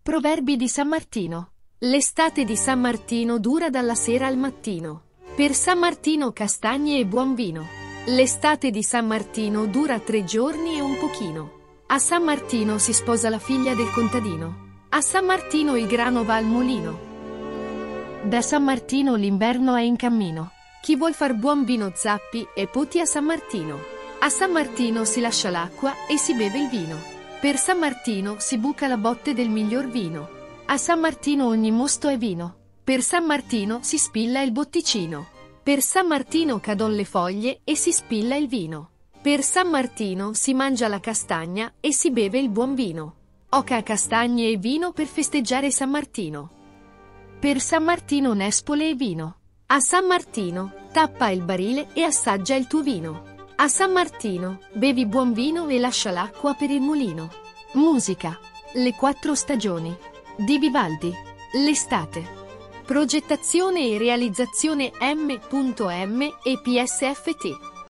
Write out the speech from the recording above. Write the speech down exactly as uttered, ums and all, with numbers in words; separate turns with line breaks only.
Proverbi di San Martino. L'estate di San Martino dura dalla sera al mattino. Per San Martino castagne e buon vino. L'estate di San Martino dura tre giorni e un pochino. A San Martino si sposa la figlia del contadino. A San Martino il grano va al mulino. Da San Martino l'inverno è in cammino. Chi vuol far buon vino zappi e poti a San Martino. A San Martino si lascia l'acqua e si beve il vino. Per San Martino si buca la botte del miglior vino. A San Martino ogni mosto è vino. Per San Martino si spilla il botticino. Per San Martino cadon le foglie e si spilla il vino. Per San Martino si mangia la castagna e si beve il buon vino. Oca, castagne e vino per festeggiare San Martino. Per San Martino nespole e vino. A San Martino tappa il barile e assaggia il tuo vino. A San Martino bevi buon vino e lascia l'acqua per il mulino. Musica. Le quattro stagioni. Di Vivaldi. L'estate. Progettazione e realizzazione M punto M e P S F T.